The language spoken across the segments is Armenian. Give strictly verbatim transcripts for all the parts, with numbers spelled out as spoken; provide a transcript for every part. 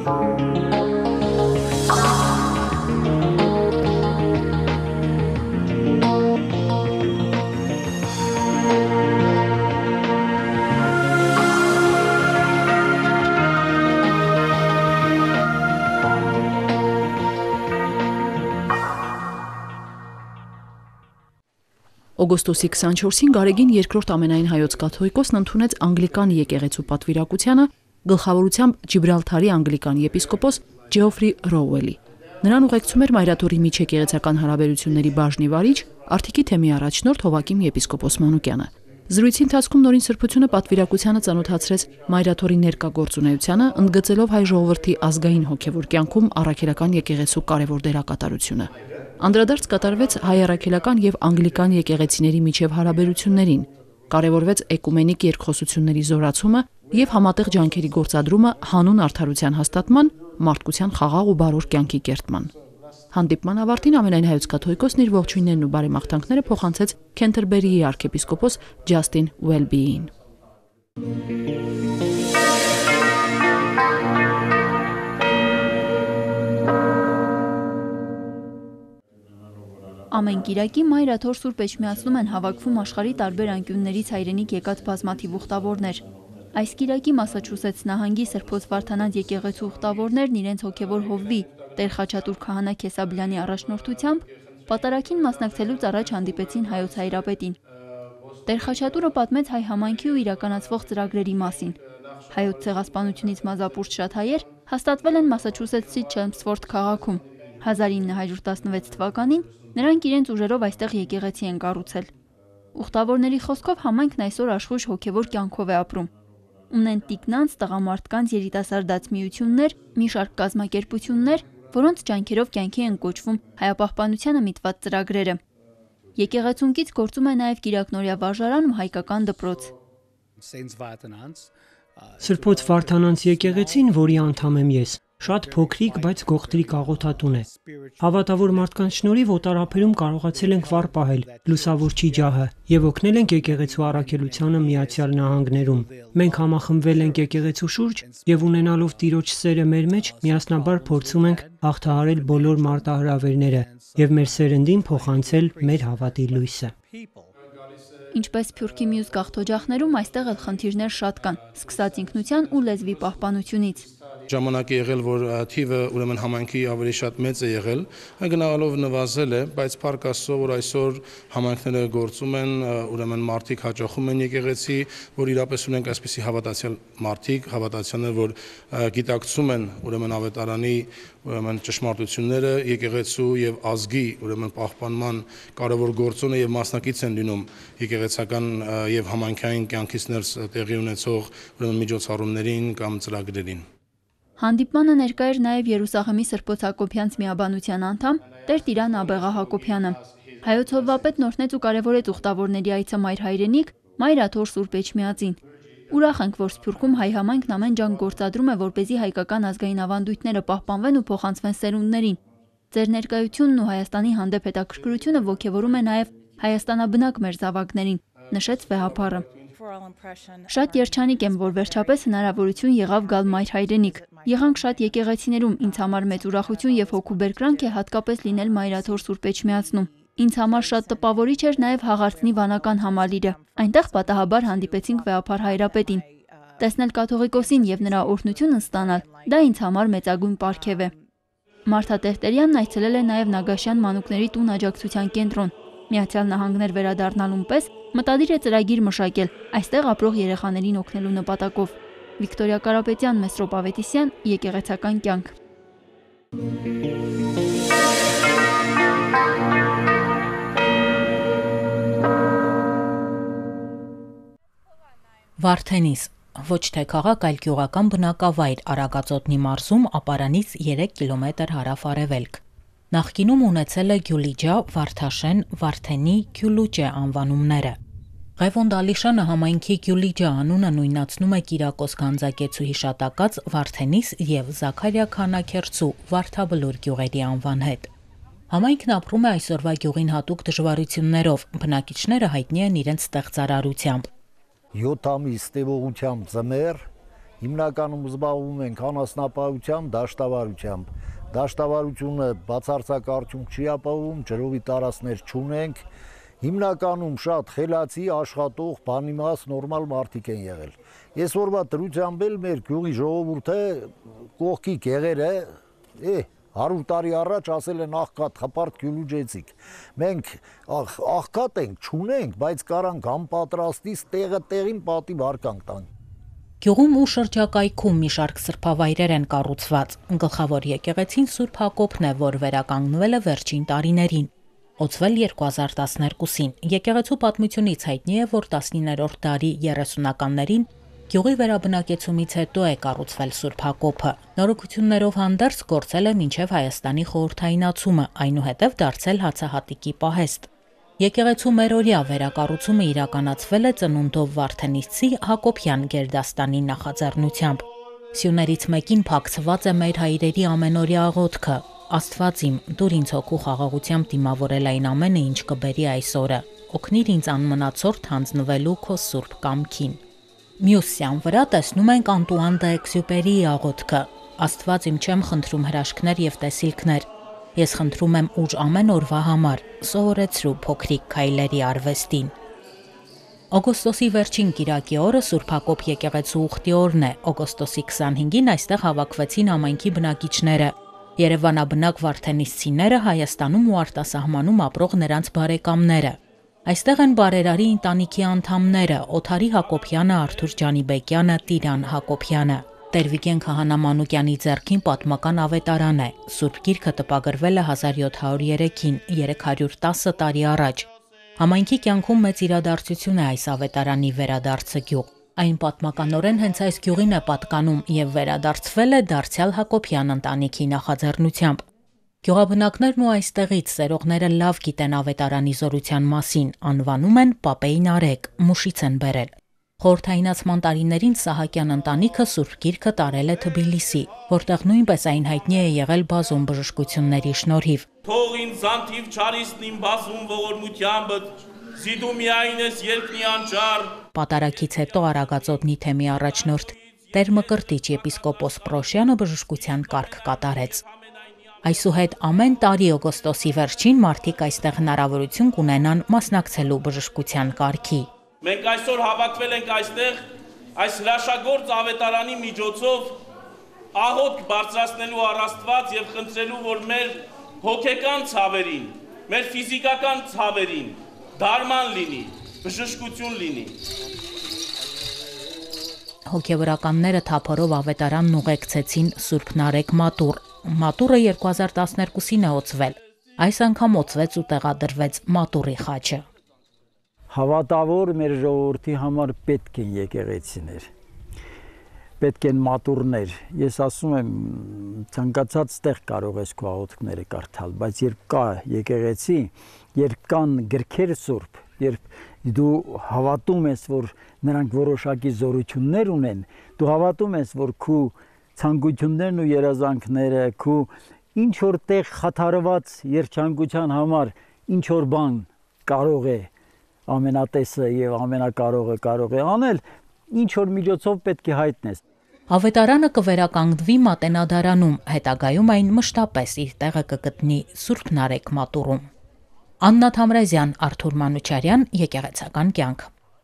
Օգոստոսի քսանչորսին Գարեգին երկրորդ ամենայն հայոց կաթողիկոսն ընդունեց Անգլիկան եկեղեցու պատվիրակությանը գլխավորությամբ Ջիբրալթարի անգլիկան եպիսկոպոս Ջեոֆրի Ռոուելի։ Նրան ուղեկցում էր Մայր Աթոռի միջեկեղեցական հարաբերությունների բաժնի վարիչ, Արտիքի թեմի առաջնորդ Հովվի եպիսկոպոս Մանուկյանը։ Զրույցի ընթացքում Նորին Սրբությունը պատվիրակությանը ծանոթացրեց Մայր Աթոռի ներկա գործունեությանը, ընդգծելով հայ ժողովրդի ազգային հոգևոր կյանքում առաքելական եկեղեցու կարևոր դերակատարությունը։ Անդրադարձ կատարվեց հայ առաքելական եւ անգլիկան եկեղեցիների միջև հարաբերություններին, կարևորվեց էկումենիկ երկխոսությունների զորացումը եւ համատեղ ջանքերի գործադրումը հանուն արդարության հաստատման, մարդկության խաղաղ ու բարոր կյանքի կերտման։ Հանդիպման ավարտին ամենայն հայոց կաթողիկոսն իր ողջույններն ու բարեմաղթանքները փոխանցեց Քենթերբերիի արքեպիսկոպոս Ջաստին Ուելբիին։ Ամեն կիրակի Մայր Աթոռ Սուրբ Էջմիածնում են հավաքվում աշխարհի տարբեր անկյուններից հայրենիք եկած բազմաթիվ ուխտավորներ։ Այս կիրակի Մասաչուսեթս նահանգի Սրբոց Վարդանանց եկեղեցու ուխտավորներն իրենց հոգևոր հովվի Տեր Խաչատուր քահանա Քեսաբլյանի առաջնորդությամբ պատարագին մասնակցելուց առաջ հանդիպեցին Հայոց Հայրապետին։ Տեր Խաչատուրը պատմեց հայ համայնքի ու իրականացվող ծրագրերի մասին։ Հայոց ցեղասպանությունից մազապուրջ շատ հայեր հաստատվել են Մասաչուսեթսի Չելմսվորթ քաղաքում։ հազար ինը հարյուր տասնվեց թվականին նրանք իրենց ուժերով այստեղ եկեղեցի են կառուցել։ Ուխտավորների խոսքով համայնքն այսօր աշխույժ հոգևոր կյանքով է ապրում։ Ունեն տիկնանց, տղամարդկանց երիտասարդաց միություններ, մի շարք կազմակերպություններ, որոնց ջանքերով կյանքի են կոչվում հայապահպանությանը միտված ծրագրերը։ Եկեղեցունքից գործում է նաև Կիրակնորյա վարժարան ու հայկական դպրոց։ Սրբոց Վարդանանց եկեղեցին, որի անդամ եմ ես, շատ փոքրիկ, բայց գողտրիկ աղոթատուն է։ Հավատավոր մարդկանց շնորհիվ օտարափերում կարողացել ենք վառ պահել լուսավորչի ջահը եւ օգնել ենք եկեղեցու առաքելությանը Միացյալ Նահանգներում։ Մենք համախմբվել ենք եկեղեցու շուրջ եւ ունենալով Տիրոջ սերը մեր մեջ միասնաբար փորձում ենք հաղթահարել բոլոր մարտահրավերները եւ մեր սերնդին փոխանցել մեր հավատի լույսը։ Ինչպես Փյուրքի մյուս գաղթօջախներում, այստեղ էլ խնդիրներ շատ կան, սկսած ինքնության ու լեզվի պահպանությունից։ Ժամանակ է եղել, որ թիվը ուրեմն համայնքի ավելի շատ մեծ է եղել, գնալով նվազել է, բայց փառք Աստծո, որ այսօր համայնքները գործում են, ուրեմն մարդիկ հաճախում են եկեղեցի, որ իրապես ունենք այսպիսի հավատացյալ մարդիկ, հավատացյալներ, որ գիտակցում են ուրեմն ավետարանի ուրեմն ճշմարտությունները, եկեղեցու եւ ազգի ուրեմն պահպանման կարևոր գործոնը եւ մասնակից են լինում եկեղեցական եւ համայնքային կյանքից ներս տեղի ունեցող ուրեմն միջոցառումներին կամ ծրագրերին։ Հանդիպմանը ներկա էր նաև Երուսաղեմի Սրբոց Հակոբյանց միաբանության անդամ Տեր Տիրան Աբեղա Հակոբյանը։ Հայոց հովվապետն օրհնեց ու կարևորեց ուխտավորների այցը Մայր հայրենիք Մայր Աթոռ Սուրբ Էջմիածին։ Ուրախ ենք, որ Սփյուռքում հայ համայնքն ամեն ջանք գործադրում է, որպեսզի հայկական ազգային ավանդույթները պահպանվեն ու փոխանցվեն սերունդներին։ Ձեր ներկայությունն ու Հայաստանի հանդեպ հետաքրքրությունը ոգևորում է նաև հայաստանաբնակ մեր զավակներին, նշեց վեհափառը։ Շատ երջանիկ եմ, որ վերջապես հնարավորություն եղավ գալ Մայր հայրենիք։ Եղանք շատ եկեղեցիներում, ինձ համար մեծ ուրախություն եւ հոգու բերկրանք է հատկապես լինել Մայր Աթոռ Սուրբ Էջմիածնում։ Ինձ համար շատ տպավորիչ էր նաև Հաղարծնի վանական համալիրը։ Այնտեղ պատահաբար հանդիպեցինք վեհափառ Հայրապետին։ Տեսնել կաթողիկոսին եւ նրա օրհնությունն ստանալ, դա ինձ համար մեծագույն պարգև է։ Մարթա Տերտերյանն այցելել է նաև Նագաշյան մանուկների տուն աջակցության կենտրոն։ Միացյալ Նահանգներ վերադառնալուն պես մտադիր է ծրագիր մշակել այստեղ ապրող երեխաներին օգնելու նպատակով։ Վիկտորիա Կարապետյան, Մեսրոպ Ավետիսյան, Եկեղեցական կյանք։ Վարդենիս ոչ թե քաղաք, այլ գյուղական բնակավայր Արագածոտնի մարզում ապարանից երեք կիլոմետր հարավ-արևելք։ Նախկինում ունեցել է Գյուլիջա, Վարդաշեն, Վարդենի, Գյուլուճե անվանումները։ Ղևոն Դալիշանը համայնքի Գյուլիջա անունը նույնացնում է Կիրակոս Գանձակեցու հիշատակած Վարդենիս եւ Զաքարիա Քանաքերցու Վարդաբլուր գյուղերի անվան հետ։ Համայնքն ապրում է այսօրվա գյուղին հատուկ դժվարություններով, բնակիչները հայտնի են իրենց ստեղծարարությամբ։ յոթ ամիս տևողությամբ ձմեռ հիմնականում զբաղվում ենք անասնապահությամբ, դաշտավարությամբ։ Դաշտավարությունը բացարձակ արդյունք չի ապահովում, ջրովի տարածքներ չունենք։ Հիմնականում շատ խելացի, աշխատող, բանիմաց, նորմալ մարդիկ են եղել։ Ես որվա դրությամբ էլ մեր գյուղի ժողովուրդը կողքի գեղերը, է, հարյուր տարի առաջ ասել են աղքատ, խպարտ գյուլուջեցիկ։ Մենք աղքատ ենք, չունենք, բայց կարանք անպատրաստից տեղը տեղին պատիվ հարկանք տանք։ Գյուղում ու շրջակայքում մի շարք սրբավայրեր են կառուցված։ Գլխավոր եկեղեցին Սուրբ Հակոբն է, որ վերականգնվել է վերջին տարիներին։ Օծվել երկու հազար տասներկուսին։ Եկեղեցու պատմությունից հայտնի է, որ տասնիններորդ դարի երեսունականներին գյուղի վերաբնակեցումից հետո է կառուցվել Սուրբ Հակոբը։ Նորոգություններով հանդերձ գործել է մինչև Հայաստանի խորհրդայնացումը, այնուհետև դարձել հացահատիկի պահեստ։ Եկեղեցու մերօրյա վերակառուցումը իրականացվել է ծնունդով Վարդենիսցի Հակոբյան գերդաստանի նախաձեռնությամբ։ Սյուներից մեկին փակցված է մեր հայրերի ամենօրյա աղոթքը. Աստված իմ, դուր ինձ հոգու խաղաղությամբ դիմավորել այն ամենը, ինչ կբերի այս օրը։ Օգնիր ինձ անմնացորդ հանձնվելու քո սուրբ կամքին։ Մյուս սյան վրա տեսնում ենք Անտուան դե Էքզյուպերիի աղոթքը. Աստված իմ չեմ խնդրում հրաշքներ եւ տեսիլքներ։ Ես խնդրում եմ ուժ ամեն օրվա համար, սովորեցրու փոքրիկ քայլերի արվեստին։ Օգոստոսի վերջին կիրակի օրը Սուրբ Հակոբ եկեղեցու ուխտի օրն է։ Օգոստոսի քսանհինգին այստեղ հավաքվեցին ամայնքի բնակիչները, երևանաբնակ վարդենիսցիները, Հայաստանում ու արտասահմանում ապրող նրանց բարեկամները։ Այստեղ են բարերարի ընտանիքի անդամները՝ Օթարի Հակոբյանը, Արթուր Ջանիբեկյանը, Տիրան Հակոբյանը։ Տեր-Վիգեն Քահանա Մանուկյանի ձեռքին պատմական ավետարան է։ Սուրբ գիրքը տպագրվել է հազար յոթ հարյուր երեքին, երեք հարյուր տասը տարի առաջ։ Համայնքի կյանքում մեծ իրադարձություն է այս ավետարանի վերադարձը գյուղ։ Այն պատմականորեն հենց այս գյուղին է պատկանում եւ վերադարձվել է դարձյալ Հակոբյան ընտանիքի նախաձեռնությամբ։ Գյուղաբնակներն ու այստեղից սերողները լավ գիտեն ավետարանի զորության մասին, անվանում են Պապեի Նարեկ, մուշից են բերել։ Խորհրդայնացման տարիներին Սահակյան ընտանիքը Սուրբ գիրքը տարել է Թբիլիսի, որտեղ նույնպես այն հայտնի է եղել բազում բժշկությունների շնորհիվ։ Թող ինձ զանթիվ չարիսն իմ բազում ողորմությամբ, զիդու միայն ես երկնի անճար։ Պատարագից հետո Արագածոտնի թեմի առաջնորդ Տեր Մկրտիչ եպիսկոպոս Պրոշյանը բժշկության կարգ կատարեց։ Այսուհետ ամեն տարի օգոստոսի վերջին մարդիկ այստեղ հնարավորություն կունենան մասնակցելու բժշկության կարգի։ Մենք այսօր հավաքվել ենք այստեղ այս հրաշագործ ավետարանի միջոցով աղոթք բարձրացնելու առ Աստված եւ խնդրելու, որ մեր հոգեկան ցավերին, մեր ֆիզիկական ցավերին դարման լինի, բժշկություն լինի։ Հոգևորականները թափորով ավետարանն ուղեկցեցին Սուրբ Նարեկ մատուռ։ Մատուռը երկու հազար տասներկուսին է օծվել։ Այս անգամ օծվեց ու տեղադրվեց մատուռի խաչը։ Հավատավոր մեր ժողովրդի համար պետք են եկեղեցիներ, պետք են մատուռներ։ Ես ասում եմ, ցանկացած տեղ կարող ես քո աղոթքները կարդալ, բայց երբ կա եկեղեցի, երբ կան գրքեր սուրբ, երբ դու հավատում ես, որ նրանք որոշակի զորություններ ունեն, դու հավատում ես, որ քո ցանկություններն ու երազանքները, քո ինչ որ տեղ խաթարված երջանկության համար ինչ որ բան կարող է ամենատեսը եւ ամենակարողը կարող է անել, ինչ որ միջոցով պետք է հայտնես։ Ավետարանը կվերականգնվի Մատենադարանում, հետագայում այն մշտապես իր տեղը կգտնի Սուրբ Նարեկ մատուռում։ Աննա Թամրազյան, Արթուր Մանուչարյան, Եկեղեցական կյանք։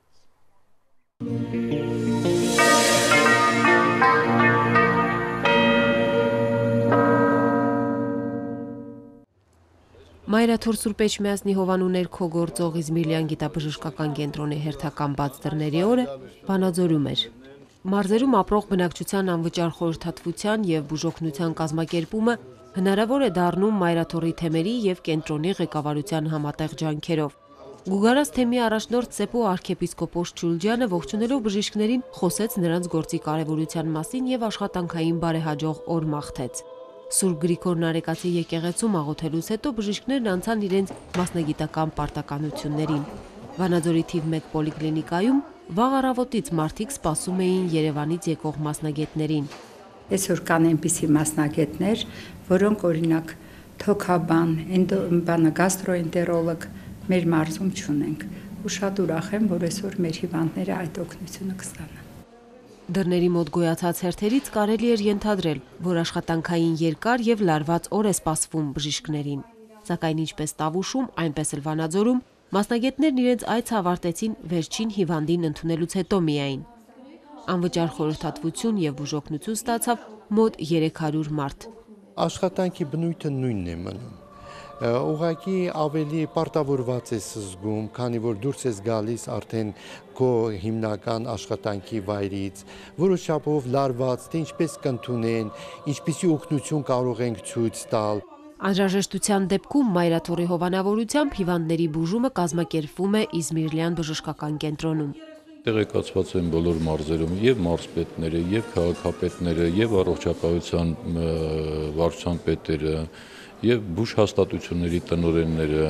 Մայր Աթոռ Սուրբ Էջմիածնի հովանու ներքո գործող Իզմիրլյան գիտաբժշկական կենտրոնի հերթական բաց դռների օրը Վանաձորում էր։ Մարզերում ապրող բնակչության անվճար խորհրդատվության եւ բուժօգնության կազմակերպումը հնարավոր է դառնում Մայր Աթոռի թեմերի եւ կենտրոնի ղեկավարության համատեղ ջանքերով։ Գուգարած թեմի առաջնորդ Սեպո արքեպիսկոպոս Չուլջյանը ողջունելով բժիշկներին խոսեց նրանց գործի կարևորության մասին եւ աշխատանքային բարեհաջող օր մաղթեց։ Սուրբ Գրիգոր Նարեկացի եկեղեցում աղոթելուց հետո բժիշկներն անցան իրենց մասնագիտական պարտականություններին։ Վանաձորի թիվ մեկ պոլիկլինիկայում վաղ առավոտից մարդիկ սպասում էին Երևանից եկող մասնագետներին։ Այսօր կան այնպիսի մասնագետներ, որոնք օրինակ թոքաբան, էնդոբան, գաստրոենտերոլոգ մեր մարզում չունենք։ Ու շատ ուրախ եմ, որ այսօր մեր հիվանդները այդ օգնությունը կստանան։ Դռների մոտ գոյացած հերթերից կարելի էր ենթադրել, որ աշխատանքային երկար եւ լարված օր է սպասվում բժիշկներին։ Սակայն ինչպես Տավուշում, այնպես էլ Վանաձորում մասնագետներն իրենց այցը ավարտեցին վերջին հիվանդին ընդունելուց հետո միայն։ Անվճար խորհրդատվություն եւ բուժօգնություն ստացավ մոտ երեք հարյուր մարդ։ Աշխատանքի բնույթը նույնն է մնում։ Ուղղակի ավելի պարտավորված ես զգում, քանի որ դուրս ես գալիս արդեն քո հիմնական աշխատանքի վայրից, որոշ չափով լարված, թե ինչպես կընդունեն, ինչպիսի օգնություն կարող ենք ցույց տալ։ Անհրաժեշտության դեպքում Մայր Աթոռի հովանավորությամբ հիվանդների բուժումը կազմակերպվում է Իզմիրլյան բժշկական կենտրոնում։ Տեղեկացված են բոլոր մարզերում եւ մարզպետները, եւ քաղաքապետները, եւ առողջապահության վարչության պետերը, եւ բուժ հաստատությունների տնօրենները։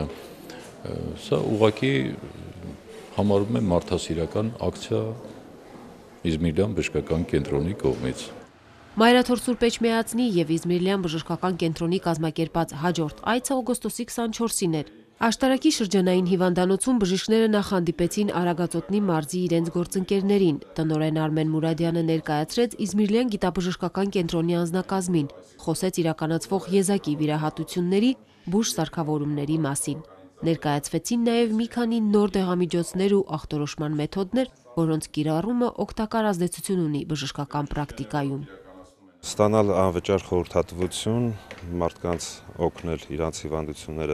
Սա ուղղակի համարվում է մարդասիրական ակցիա Իզմիրլյան բժշկական կենտրոնի կողմից։ Մայր Աթոռ Սուրբ Էջմիածնի եւ Իզմիրլյան բժշկական կենտրոնի կազմակերպած հաջորդ այցը օգոստոսի քսանչորսին էր։ Աշտարակի շրջանային հիվանդանոցում բժիշկները նախհանդիպեցին Արագածոտնի մարզի իրենց գործընկերներին։ Տնօրեն Արմեն Մուրադյանը ներկայացրեց Իզմիրլյան գիտաբժշկական կենտրոնի անձնակազմին, խոսեց իրականացվող եզակի վիրահատությունների, բուժ սարքավորումների մասին։ Ներկայացվեցին նաև մի քանի նոր դեղամիջոցներ ու ախտորոշման մեթոդներ, որոնց կիրառումը օգտակար ազդեցություն ունի բժշկական պրակտիկայում։ Ստանալ անվճար խորհրդատվություն, մարդկանց օգնել իրանց հիվանդությունները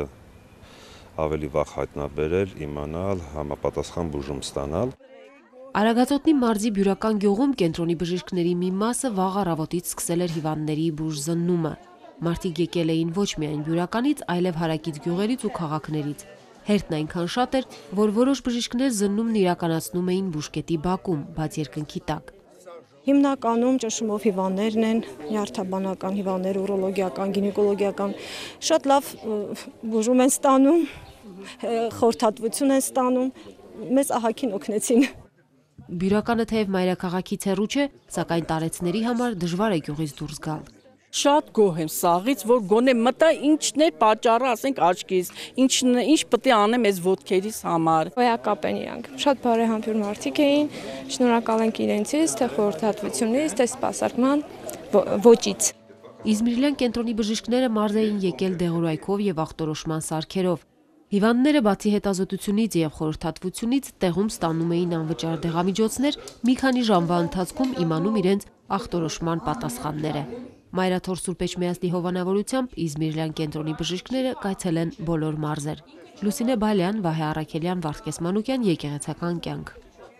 ավելի վաղ հայտնաբերել, իմանալ, համապատասխան բուժում ստանալ։ Արագածոտնի մարզի Բյուրական գյուղում կենտրոնի բժիշկների մի մասը վաղ առավոտից սկսել էր հիվանդների բուժ զննումը։ Մարդիկ եկել էին ոչ միայն Բյուրականից, այլև հարակից գյուղերից ու քաղաքներից։ Հերթն այնքան շատ էր, որ որոշ բժիշկներ զննումն իրականացնում էին բուժկետի բակում, բաց երկնքի տակ։ Հիմնականում ճնշումով հիվանդներն են, նյարդաբանական հիվանդներ, ուրոլոգիական, գինեկոլոգիական, շատ լավ բուժում են ստանում, խորհրդատվություն են ստանում, մեզ ահագին օգնեցին։ Բյուրականը թեև մայրաքաղաքից հեռու չէ, սակայն տարեցների համար դժվար է գյուղից դուրս գալ։ Շատ գոհ եմ սաղից, որ գոնե մտա ինչն է պատճառը, ասենք աչքից, ինչն ինչ պետք է անեմ այս ոտքերիս համար։ Հոյակապ են իրանք, շատ բարեհամբույր մարդիկ էին, շնորհակալ ենք իրենցից, թե խորհրդատվությունից, թե սպասարկման ոճից։ Իզմիրլյան կենտրոնի բժիշկները մարզ էին եկել դեղորայքով եւ ախտորոշման սարքերով։ Հիվանդները բացի հետազոտությունից եւ խորհրդատվությունից տեղում ստանում էին անվճար դեղամիջոցներ, մի քանի ժամվա ընթացքում իմանում իրենց ախտորոշման պատասխանները։ Մայր Աթոռ Սուրբ Էջմիածնի հովանավորությամբ Իզմիրլյան կենտրոնի բժիշկները կայցելեն բոլոր մարզեր։ Լուսինե Բալյան, Վահե Առաքելյան, Վարդգես Մանուկյան, Եկեղեցական կյանք։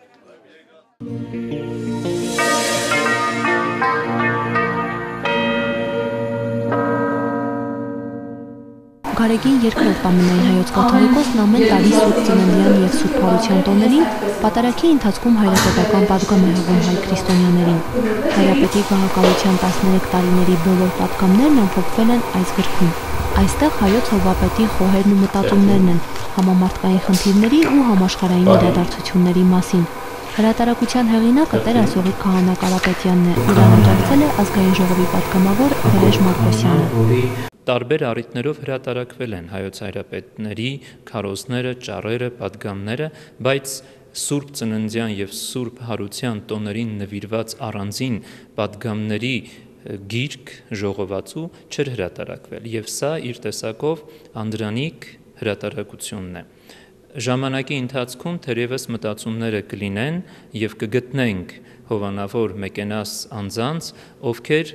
Գարեգին երկրորդ ամենայն հայոց կաթողիկոսն ամեն տարի Սուրբ Ծննդյան եւ Սուրբ Հարության տոներին պատարագի ընթացքում հայրապետական պատգամ է հղում հայ քրիստոնյաներին։ Հայրապետի գահակալության տասներեք տարիների բոլոր պատգամներն ամփոփվել են այս գրքում։ Այստեղ հայոց հովվապետի խոհերն ու մտածումներն են համամարտկային խնդիրների ու համաշխարհային իրադարձությունների մասին։ Հրատարակության հեղինակը Տեր Այսօղի քահանա Կարապետյանն է, իրան աջակցել է ազգային ժողովի պատգամավոր Վրեժ Մարկոսյանը։ Տարբեր առիթներով հրատարակվել են Հայոց Հայրապետների քարոզները, ճառերը, պատգամները, բայց Սուրբ Ծննդյան եւ Սուրբ Հարության տոներին նվիրված առանձին պատգամների գիրք ժողովածու չէր հրատարակվել եւ սա իր տեսակով անդրանիկ հրատարակությունն է։ Ժամանակի ընթացքում թերևս մտածումները կլինեն եւ կգտնենք հովանավոր մեկենաս անձանց, ովքեր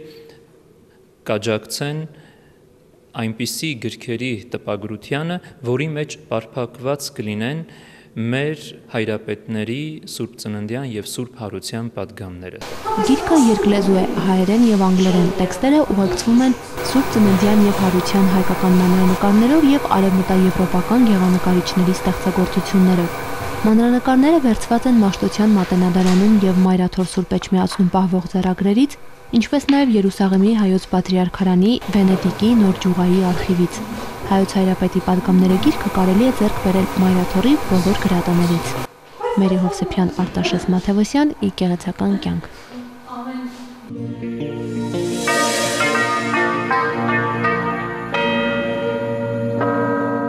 կաջակցեն այնպիսի գրքերի տպագրությանը, որի մեջ պարփակված կլինեն մեր հայրապետների Սուրբ Ծննդյան եւ Սուրբ Հարության պատգամները։ Գիրքը երկլեզու է, հայերեն եւ անգլերեն, տեքստերը ուղեկցվում են Սուրբ Ծննդյան եւ Հարության հայկական մանրանկարներով եւ արևմտաեվրոպական գեղանկարիչների ստեղծագործություններով։ Մանրանկարները վերցված են Մաշտոցյան մատենադարանում եւ Մայր Աթոռ Սուրբ Էջմիածնում պահվող ձեռագրերից, ինչպես նաև Երուսաղեմի հայոց պատրիարքարանի Վենետիկի Նոր Ջուղայի արխիվից։ Հայոց Հայրապետի պատգամները գիրքը կարելի է ձեռք բերել Մայր Աթոռի բոլոր գրատաներից։ Մերի Հովսեփյան, Արտաշես Մաթևոսյան, Եկեղեցական կյանք։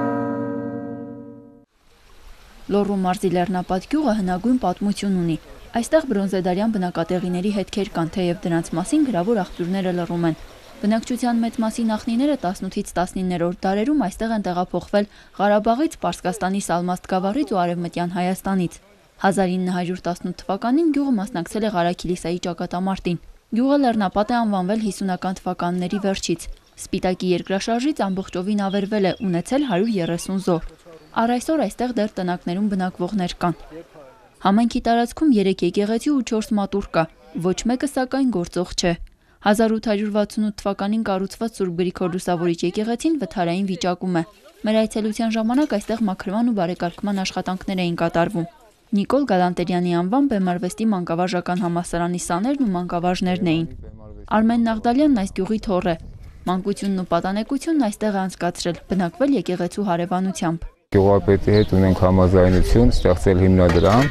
Լոռու մարզի Լեռնապատ գյուղը հնագույն պատմություն ունի։ Այստեղ բրոնզեդարյան բնակատեղիների հետքեր կան, թեև դրանց մասին գրավոր աղբյուրները լռում են։ Բնակչության մեծ մասի նախնիները տասնութից տասնիններորդ դարերում այստեղ են տեղափոխվել Ղարաբաղից, Պարսկաստանի Սալմաստ գավառից ու Արևմտյան Հայաստանից։ հազար ինը հարյուր տասնութ թվականին գյուղը մասնակցել է Ղարաքիլիսայի ճակատամարտին։ Գյուղը Լեռնապատ է անվանվել հիսունական թվականների վերջից։ Սպիտակի երկրաշարժից ամբողջովին ավերվել է, ունեցել հարյուր երեսուն զոհ։ Առ այսօր այստեղ դեռ տնակներում բնակվողներ կան։ Համայնքի տարածքում երեք եկեղեցի ու չորս մատուռ կա, ոչ մեկը սակայն գործող չէ։ հազար ութ հարյուր վաթսունութ թվականին կառուցված Սուրբ Գրիգոր Լուսավորիչ եկեղեցին վթարային վիճակում է։ Մեր այցելության ժամանակ այստեղ մաքրման ու բարեկարգման աշխատանքներ էին կատարվում։ Նիկոլ Գալանտերյանի անվան Բեմարվեստի մանկավարժական համալսարանի սաներն ու մանկավարժներն էին։ Արմեն Նաղդալյանն այս գյուղի թոռ է։ Մանկությունն ու պատանեկությունն այստեղ է անցկացրել, բնակվել եկեղեցու հարևանությամբ։ Գյուղապետի հետ ունենք համաձայնություն, ստեղծել հիմնադրամ,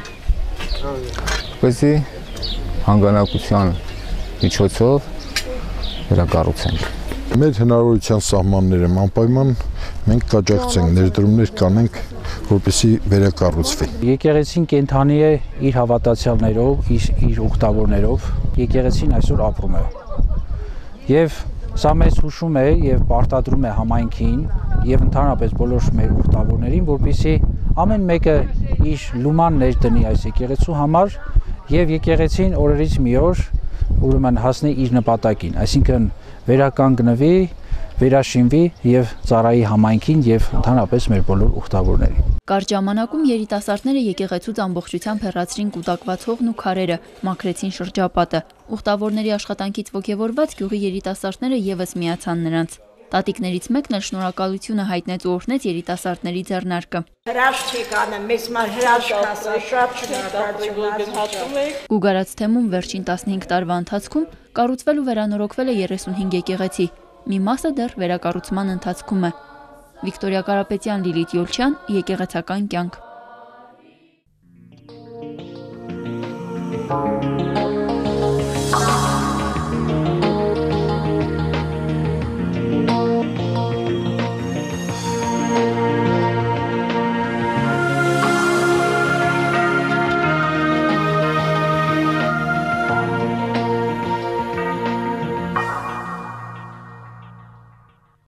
որպեսզի հանգանակության միջոցով վերակառուցենք։ Մեր հնարավորության սահմանները անպայման մենք կաջակցենք, ներդրումներ կանենք, որպեսզի վերակառուցվի։ Եկեղեցին կենթանի է իր հավատացյալներով, իր, իր ուխտավորներով, եկեղեցին այսօր ապրում է։ Եվ սա մեզ հուշում է եւ պարտադրում է համայնքին եւ ընդհանրապես բոլոր մեր ուխտավորներին, որպեսզի ամեն մեկը իր լուման ներդնի այս եկեղեցու համար եւ եկեղեցին օրերից մի օր ուրեմն հասնի իր նպատակին, այսինքն վերականգնվի, վերաշինվի եւ ծառայի համայնքին եւ ընդհանրապես մեր բոլոր ուխտավորներին։ Կարճ ժամանակում երիտասարդները եկեղեցուց ամբողջությամբ հեռացրին կուտակված հողն ու քարերը, մաքրեցին շրջապատը։ Ուխտավորների աշխատանքից ոգևորված գյուղի երիտասարդները եւս միացան նրանց։ Տատիկներից մեկն էլ շնորհակալությունը հայտնեց ու օրհնեց երիտասարդների ձեռնարկը։ Հրաշք եք անում, մեզ մար հրաշք ասա, շատ շնորհակալություն։ Գուգարաց թեմում վերջին տասնհինգ տարվա ընթացքում կառուցվել ու վերանորոգվել է երեսունհինգ եկեղեցի։ Մի մասը դեռ վերակառուցման ընթացքում է։ Վիկտորիա Կարապետյան, Լիլիթ Յոլչյան, Եկեղեցական կյանք։